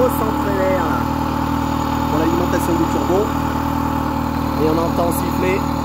centre l'air pour l'alimentation du turbo. Et on entend siffler